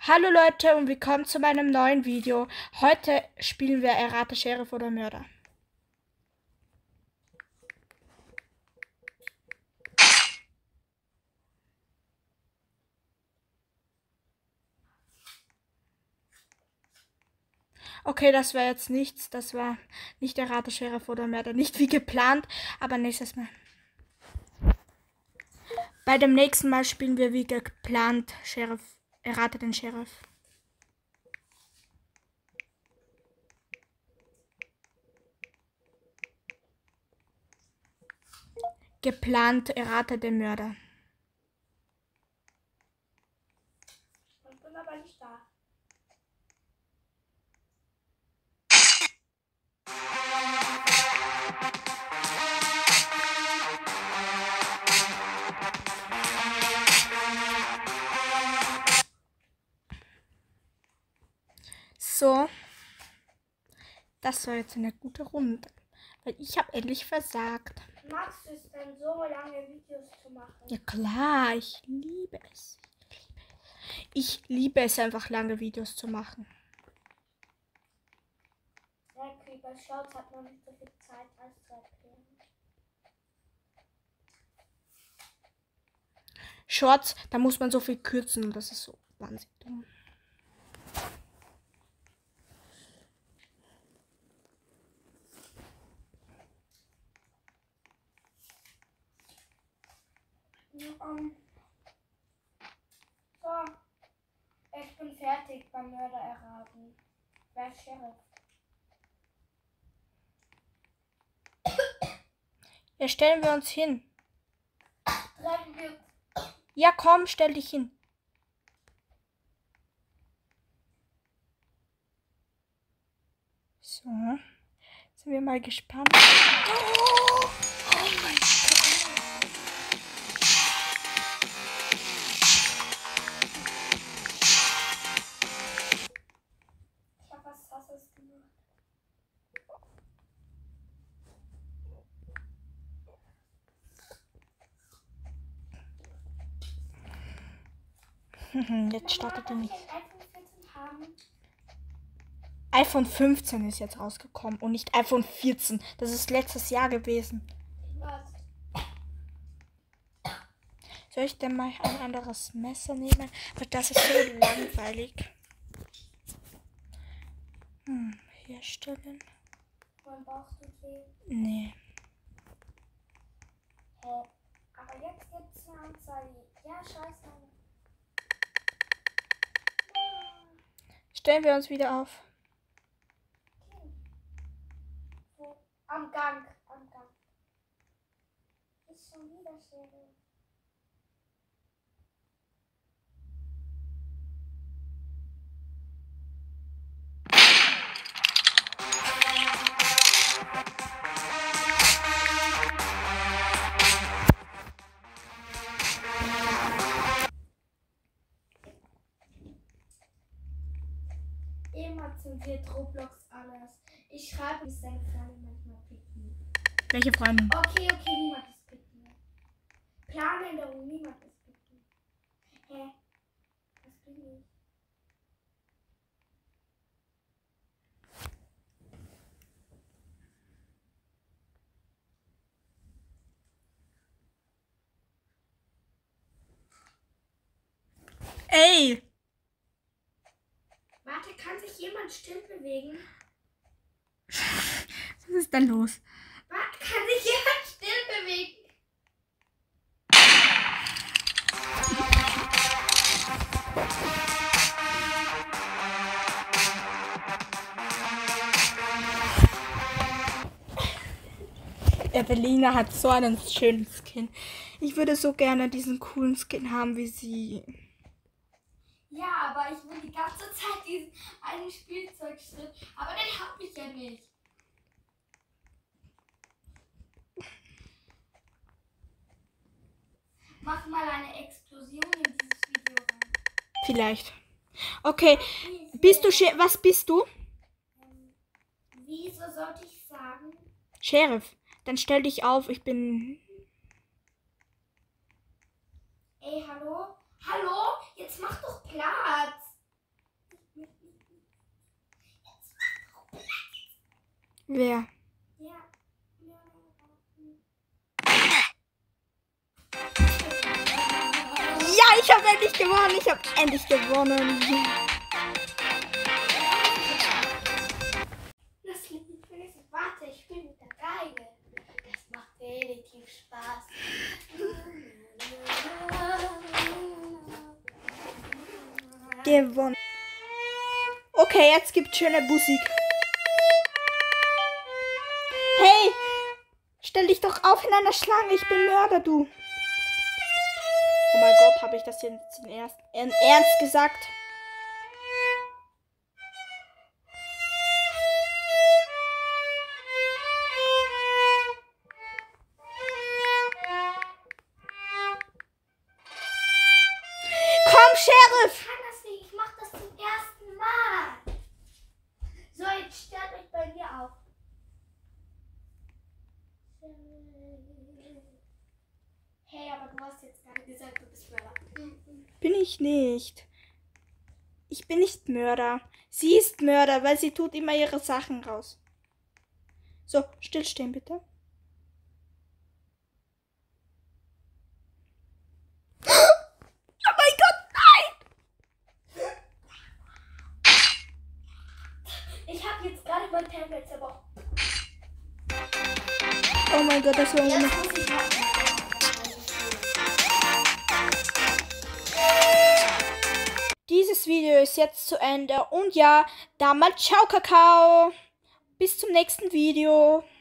Hallo Leute und willkommen zu meinem neuen Video. Heute spielen wir Errate Sheriff oder Mörder. Okay, das war jetzt nichts. Das war nicht Errate Sheriff oder Mörder. Nicht wie geplant, aber nächstes Mal. Bei dem nächsten Mal spielen wir wie geplant Sheriff. Errate den Sheriff. Geplant Errate den Mörder. Ich bin aber nicht da. So. Das war jetzt eine gute Runde. Weil ich habe endlich versagt. Magst du es denn, so lange Videos zu machen? Ja klar, ich liebe es. Ich liebe es einfach, lange Videos zu machen. Ja, okay, bei Shorts hat man nicht so viel Zeit, als zu erklären. Shorts, da muss man so viel kürzen und das ist so wahnsinnig dumm. So, ich bin fertig beim Mörder erraten. Wer ist Sheriff? Ja, stellen wir uns hin. Treffen wir. Ja, komm, stell dich hin. So, sind wir mal gespannt. Oh mein Gott. Ich hab was Sasses gemacht. Jetzt startet er nicht. iPhone 14 haben. iPhone 15 ist jetzt rausgekommen und nicht iPhone 14. Das ist letztes Jahr gewesen. Was? Soll ich denn mal ein anderes Messer nehmen? Weil das ist so langweilig. Herstellen. Mein Bauch tut weh. Nee. Hä? Aber jetzt gibt's eine Anzeige. Ja, scheiße. Stellen wir uns wieder auf. Okay. Wo? Am Gang. Am Gang. Ist schon wieder Sheriff. Immer zensiert Roblox alles. Ich schreibe es seine Freunde manchmal picken. Welche Freundin? Okay, niemand ist picken. Planänderung, niemand ist picken. Hä? Was bin ich? Ey! Warte, kann sich jemand still bewegen? Was ist denn los? Warte, kann sich jemand still bewegen? Evelina hat so einen schönen Skin. Ich würde so gerne diesen coolen Skin haben wie sie. Ja, aber ich will die ganze Zeit diesen einen Spielzeugschritt. Aber den hab ich ja nicht. Mach mal eine Explosion in dieses Video rein. Vielleicht. Okay. Bist du was bist du? Wieso sollte ich sagen? Sheriff. Dann stell dich auf. Ich bin. Ey, hallo? Hallo? Jetzt mach doch Platz. Wer? Ja. Ja, ich habe endlich gewonnen. Ich habe endlich gewonnen. Das Lied vergessen. Warte, ich bin mit der Geige. Das macht relativ Spaß. Gewonnen. Okay, jetzt gibt's schöne Musik. Hey, stell dich doch auf in einer Schlange. Ich bin Mörder, du. Oh mein Gott, habe ich das jetzt in Ernst gesagt? Komm, Sheriff! Ich kann das nicht. Ich mach das zum ersten Mal. So, jetzt stellt euch bei mir auf. Hey, aber du hast jetzt gerade gesagt, du bist Mörder. Bin ich nicht. Ich bin nicht Mörder. Sie ist Mörder, weil sie tut immer ihre Sachen raus. So, stillstehen bitte. Oh mein Gott, Ich habe jetzt gerade mein Tablet zerbrochen. nein! Oh mein Gott, das war Jetzt ohne. muss ich machen. Dieses Video ist jetzt zu Ende. Und ja, damals ciao, Kakao. Bis zum nächsten Video.